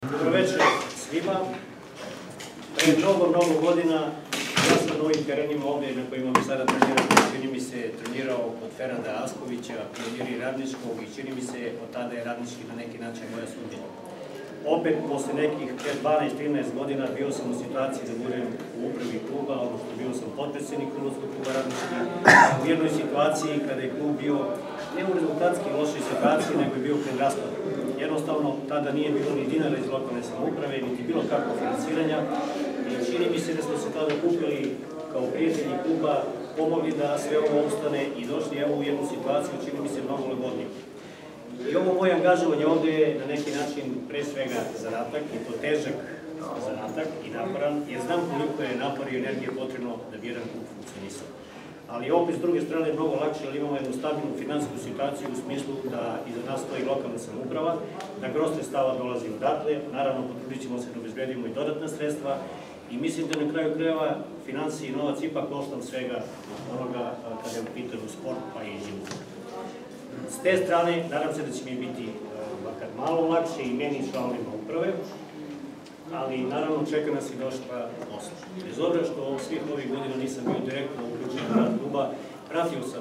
Dobroveče svima. Pre mnogo godina ja sam na ovim terenima ovde na kojima mi sada treniram, čini mi se trenirao kod Ferada Askovića, pioniri Radničkog i čini mi se od tada je Radnički na neki način moja sudbina. Opet, posle nekih 12-13 godina bio sam u situaciji da budem u upravi kluba, odnosno bio sam potpredsednik Fudbalskog kluba Radnički, u jednoj situaciji kada je klub bio ne u rezultatski lošoj situaciji, nego je bio pred raspadom. Jednostavno, tada nije bilo ni dinara iz lokalne samouprave, niti bilo kakvo finansiranja. I čini mi se da smo se tada kupili kao prijatelji kluba, pomogli da sve ovo ostane i došli evo u jednu situaciju, čini mi se mnogo lagodnije. I ovo moje angažovanje ovde je na neki način pre svega zadatak, i to težak zadatak i naporan, jer znam koliko je napor i energije potrebno da bi jedan klub funkcionisao. Ali opet s druge strane je mnogo lakše, jer imamo jednu stabilnu finansijsku situaciju u smislu da iza nas stoji lokalna samouprava, da gros sredstava dolazi odatle, naravno potrudit ćemo se da obezbedimo i dodatna sredstva i mislim da na kraju krajeva finansije i novac ipak osnov svega onoga kada je u pitanju sport pa i život. S te strane, nadam se da će mi biti makar malo lakše i meni članovima uprave, ali naravno čeka nas i dosta posla. Bez obzira što svih ovih godina nisam bio direktno uključen u rad kluba, pratio sam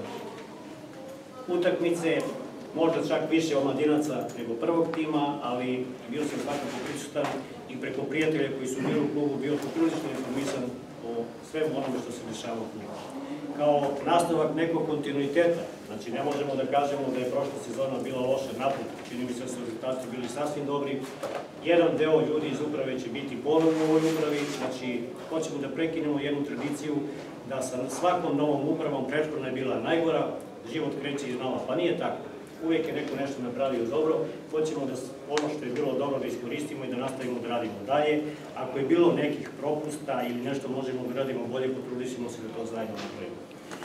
utakmice, možda čak više omladinaca nego prvog tima, ali bio sam svakako prisutan i preko prijatelja koji su bili u klubu bio poprilično informisan o svemu onome što se dešava u klubu. Kao nastavak nekog kontinuiteta, znači ne možemo da kažemo da je prošla sezona bila loša, naprotiv, čini mi se da su rezultati bili sasvim dobri. Jedan deo ljudi iz uprave će biti ponovno u ovoj upravi, znači hoćemo da prekinemo jednu tradiciju da sa svakom novom upravom, prethodna je bila najgora, život kreće iznova, pa nije tako. Uvijek je neko nešto napravio dobro, hoćemo da ono što je bilo dobro da iskoristimo i da nastavimo da radimo dalje. Ako je bilo nekih propusta ili nešto možemo da radimo bolje, potrudimo se da to zajedno napravimo.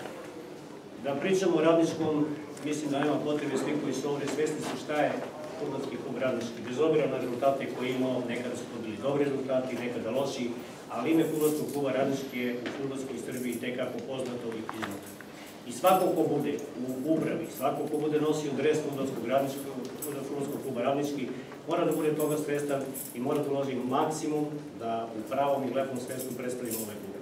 Da pričamo o Radničkom, mislim da nema potrebe, svi koji su ovde svesni su šta je Fudbalski klub Radnički. Bez obzira na rezultate koje imamo, nekada su to bili dobri rezultati, nekada loši, ali ime Fudbalskog kluba Radnički je u fudbalskoj Srbiji tekako poznato i priznato. I svako ko bude u upravi, svako ko bude nosio dres Fudbalskog kluba Radnički, mora da bude toga svestan i mora da uloži maksimum da u pravom i lepom svesku predstavimo ovaj klub.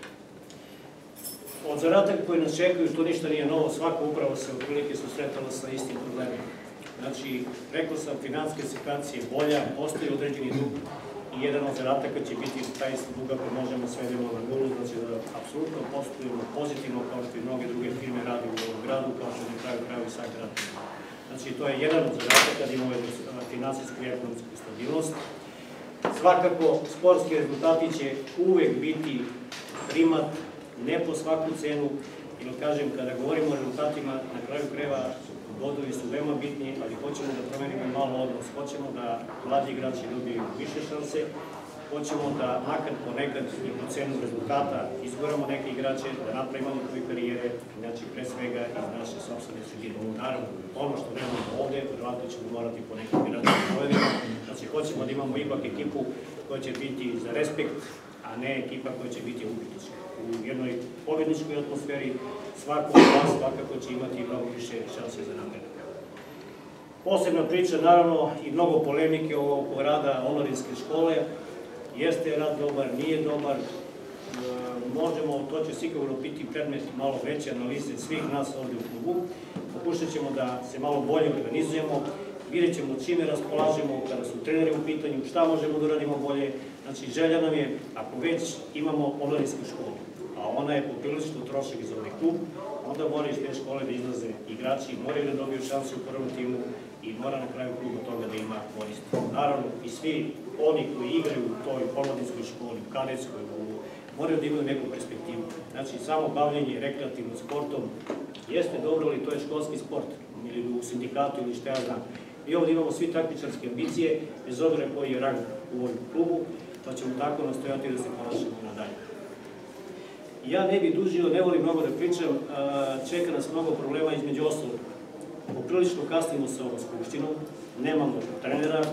Od zadataka koji nas čekaju, što ništa nije novo, svaka uprava se otprilike susretala sa istim problemima. Znači, rekao sam, finansijska situacija je bolja, postoji određeni dug i jedan od zadataka će biti da taj dug ako možemo svedemo na nulu, znači da apsolutno poslujemo pozitivno kao što i mnoge druge firme radi u ovom gradu, kao što na kraju kraju i sad grad. Znači, to je jedan od zadataka da imamo finansijsku i ekonomsku stabilnost. Svakako, sportski rezultati će uvek biti primat, ne po svaku cenu, jer kažem, kada govorimo o rezultatima, na kraju krajeva bodovi su veoma bitni, ali hoćemo da promenimo malo odnos, hoćemo da mlađi igrači dobiju više šanse, hoćemo da makar ponekad i po cenu rezultata izguramo neke igrače, da napravimo njihove karijere, znači pre svega iz naše sopstvene sredine. Naravno, ono što nemamo ovde, verovatno ćemo morati ponekad igrače da povedemo, znači hoćemo da imamo ipak ekipu koja će biti za respekt, a ne ekipa koja će biti ubitička. U jednoj pobedničkoj atmosferi svako od vas svakako će imati mnogo više šanse za napredak. Posebna priča, naravno, i mnogo polemike oko rada omladinske škole. Jeste rad dobar, nije dobar, možemo, to će sigurno biti predmet malo veće analize svih nas ovde u klubu. Pokušat ćemo da se malo bolje organizujemo, vidjet ćemo čime raspolažemo kada su treneri u pitanju, šta možemo da uradimo bolje. Znači, želja nam je, ako već imamo omladinsku školu, a ona je poprilično trošak za ovaj klub, onda mora iz te škole da izlaze igrači, moraju da dobiju šanse u prvom timu i mora na kraju kluba toga da ima korist. Naravno, i svi oni koji igraju u toj omladinskoj školi, u kadetskoj, moraju da imaju neku perspektivu. Znači, samo bavljenje rekreativnim sportom jeste dobro, ali to je školski sport, ili u sindikatu ili šta ja znam. Mi ovdje imamo svi takmičarske ambicije, bez obzira koji je rang u ovom klubu, pa ćemo tako nastojati da se ponašamo nadalje. Ja ne bih dužio, ne volim mnogo da pričam, čeka nas mnogo problema između ostalog. Poprilično kasnimo sa ovom skupštinom, nemamo trenera,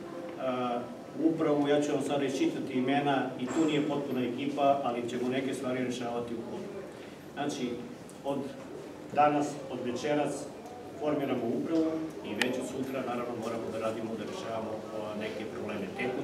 upravo ja ću vam sada iščitati imena i tu nije potpuna ekipa, ali ćemo neke stvari rešavati u hodu. Znači, od danas, od večeras, formiramo upravu i već od sutra naravno moramo da radimo, da rešavamo neke probleme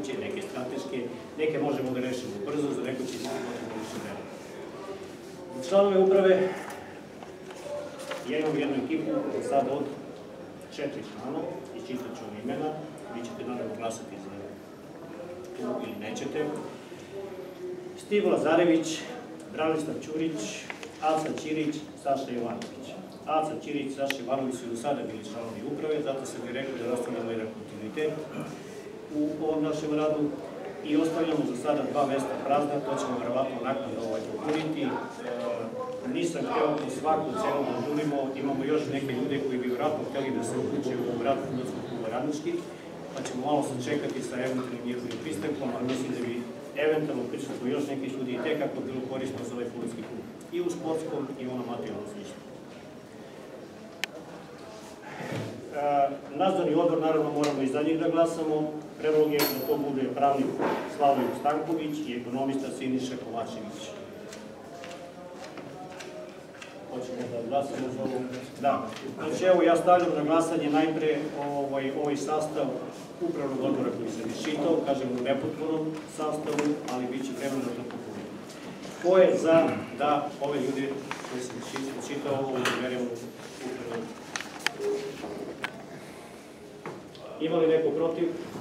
neke možemo da rešimo brzo, za neko će biti potrebno više vremena. Članove uprave, ja imam jednu ekipu sad od 4 člana, isčitat ću vam imena, vi ćete naravno glasati za tu ili nećete. Steve Lazarević, Branislav Ćurić, Aca Ćirić, Saša Jovanović. Aca Ćirić i Saša Jovanović su do sada bili članovi uprave, zato sam mi rekao da ostavljamo jedan kontinuitet u ovom našem radu i ostavljamo za sada 2 mesta prazna, to ćemo verovatno naknadno popuniti. Nisam hteo po svaku cenu da žurimo, imamo još neke ljude koji bi vjerojatno hteli da se uključe u rad Fudbalskog kluba Radnički, pa ćemo malo sačekati sa eventualnim njihovim pristankom, ali mislim da bi eventualno prisutno još neki ljudi i tekako bilo korisno za ovaj fudbalski klub. I u sportskom i u onom materijalnom sličnom. Nadzorni odbor, naravno, moramo i za njih da glasamo. Predlog je da to bude pravnik Slavoj Stanković i ekonomista Siniša Kovačević. Hoćemo da glasamo za ovo? Da. Znači, evo, ja stavljam na glasanje najpre ovaj sastav upravnog odbora koji sam iščitao, kažem u nepotpunom sastavu, ali bit će vremena da to popunimo. Ko je za da ove ljude koji sam iščitao ovo uverimo upravnog? Ima li neko protiv?